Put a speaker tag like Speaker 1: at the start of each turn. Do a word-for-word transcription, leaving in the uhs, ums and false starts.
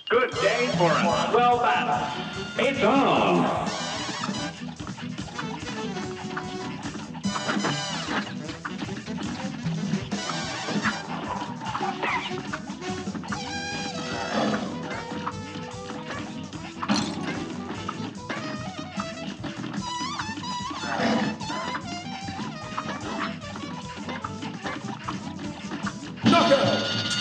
Speaker 1: Good day for a swell battle. It's on. Knockout!